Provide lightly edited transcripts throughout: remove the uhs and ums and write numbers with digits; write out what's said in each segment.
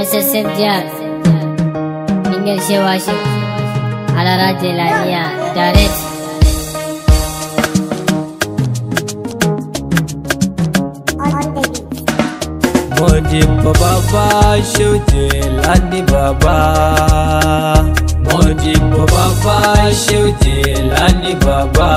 SSF Jazz Ingin Syewashik Ala Raja Lania Direct Modibo Baba Shute Lani Baba Modibo Baba Shute Lani Baba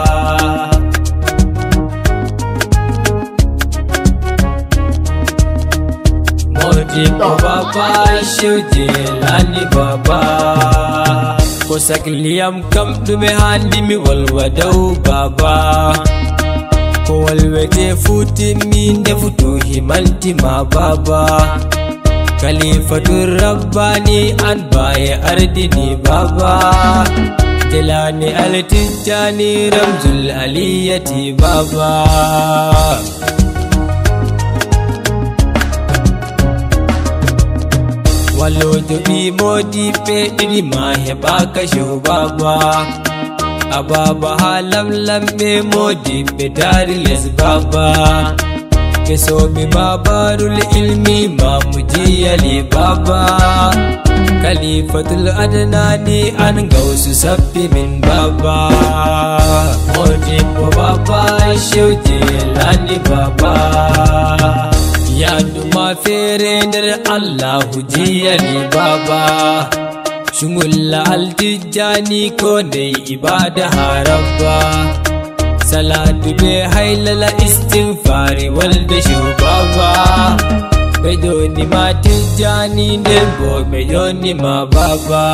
Modibo Baba Shute Lani Baba Kosak liyam kam dume handi mi walwadau Baba Ko walwete futi min da futu himanti ma Baba Khalifatur Rabbani an baye ardini Baba Jelani al-Tijani Ramzul Aliyati Baba Walodo bi modi pe diri mahe baka shu Baba Ababa halam lambe modi be dari les Baba Keso mi babarul ilmi mamuji ali Baba Khalifatul Adnani an gausu sabbi min Baba Modibo Baba Shute Lani Baba Ya duma fere ndar Allahu jiyali Baba Shungulla al-Tijani ko ne ibada harabba Salatu be hailala istighfari walda shubaba Bejoni ma Tijani ndembo bejoni ma Baba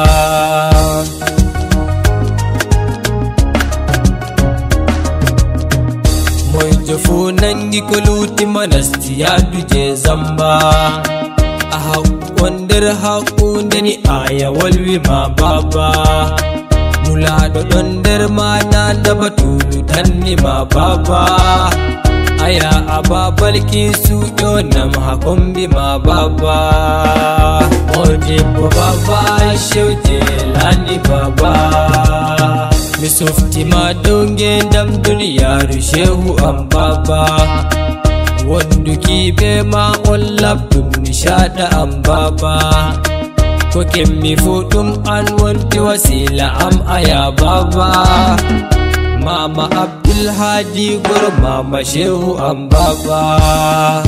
Moijofu nangi koluti manasti ya duje zamba Wonder haƙunda ni aya walwi ma Baba Mula da dondar mana da batulu tanni ma Baba Aya ababalki su yonam haƙon bi ma Baba Modibo Baba Shute Lani Baba Misufti ma donge dam duniya rushehu an Baba Wandu kibe ma ollabdum nishada am Baba Ko kemmi futum an wanti wasila am aya Baba Mama Abdul Hadi gur Mama Shehu am Baba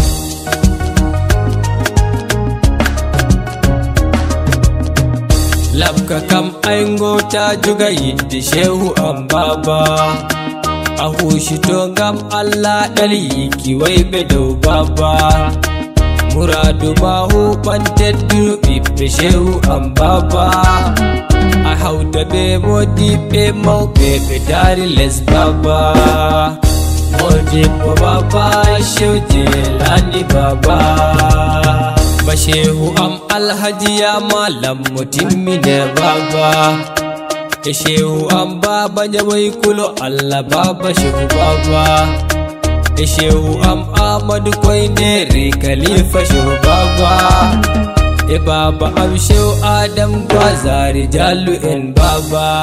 Labka kam aingo ta juga yiddi Shehu am Baba Ahushi to gam Allah dali kiwai bedo Baba Muradu bahu panteddu bibbe Shehu am Baba A hauta be modi be mawbe be dari les Baba Modibo Baba Shute Lani Baba Ba Shehu am Alhaji ya malam mutimmine Baba Shehu am Baba jawai kulo Allah Baba Shehu Baba Shehu am Ahmadu Koinere Khalifa Shehu Baba Baba am Shehu Adam Gwazari Jalu en Baba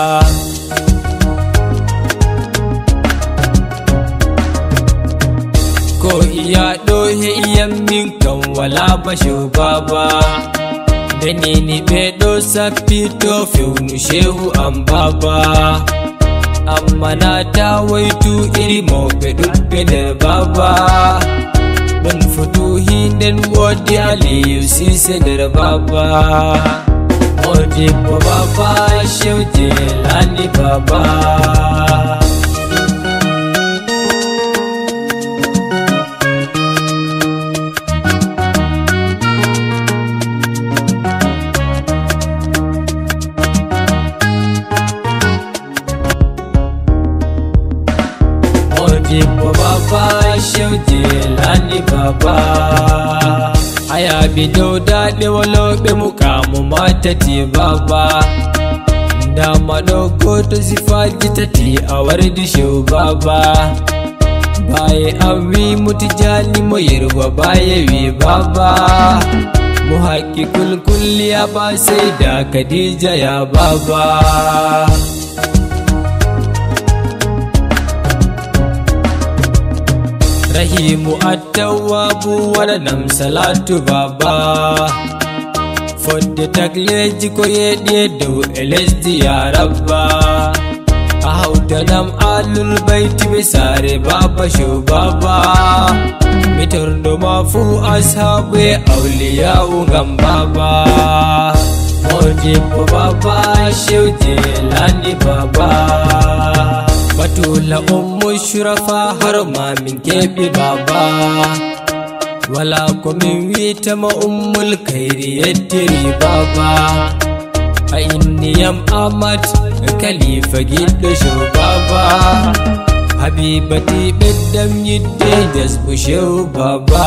Ko iya dohe iyan min kan wala ba Shehu Baba Benini bedo sapito feunu Shehu am Baba Amma na ta waitu iri mawbe dubbe der Baba Don futu hinden wodi Aliyu Sise der Baba Modibo Baba Shute Lani Baba Modibo Baba Shute Lani Baba Aya bido daɗe waloɓe mukamu matati Baba Da maɗauko to sifaji tati a wardi Shehu Baba Baye awi mutijani mo yerwa baye wi Baba Mu haƙi kulkulliya ba sai da Khadija ya Baba rahimu at-tawwabu waɗanam salatu baba fodde tagleji ko yeɗi dow e lesdi ya rabba a hawtanam alul bayti ɓe saare baba show baba mi torndoma fuu ashabu e awliya'u ngam baba Mojibbo baba Shehu Jelani baba Batula ummu shurafa har ma min keɓi baba wala ko min witama ummul khairi yettiri baba a inniyam Ahmad Khalifa giɗɗo Shehu baba Habibati ɓeddam yidde jasbu Shehu baba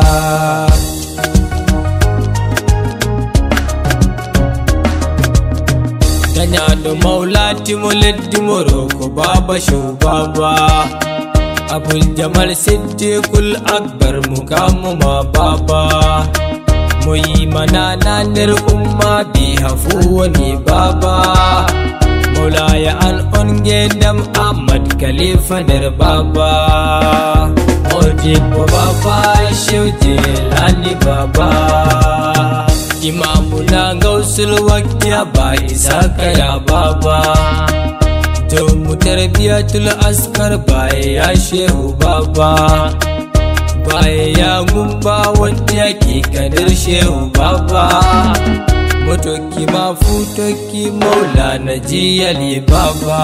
Danyado maulati mo leddi moroko baba Shehu baba Abul Jamal Siddiqul Akbar mukamu ma baba Moyi manana nder umma bi hafu woni baba Maulaya an on gendam Ahmad Khalifa nder baba Mojibbo baba Shehu Jelani baba Imamuna Gausul Waqtiya ba Isaka ya baba Jomu tarbiyatul askar baye ya Shehu baba baye ya gumba wanda yake kadir Shehu baba Motoki mafutoki Maulana Jiyali baba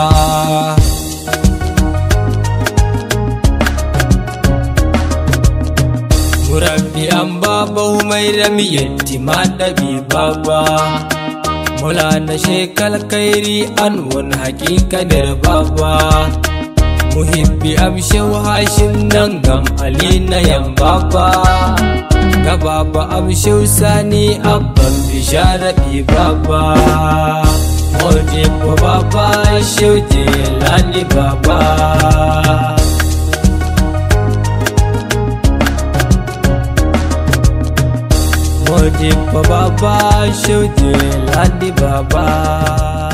Murabbi an baba Humaira mi yettima ɗaɓi baba Maulana Shekal Kairi an won hakika nder baba Muhibbi am Shehu Hashim nan gam Ali na yan baba Ga baba am Shehu Sani abban Bishara bi baba Mojibbo baba Shehu Jelani baba Mojibbo baba Shehu Jelani baba